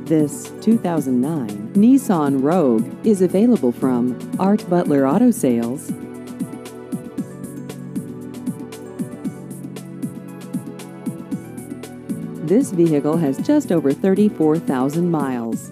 This 2009 Nissan Rogue is available from Art Butler Auto Sales. This vehicle has just over 34,000 miles.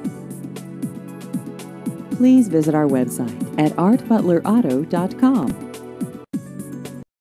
Please visit our website at artbutlerauto.com.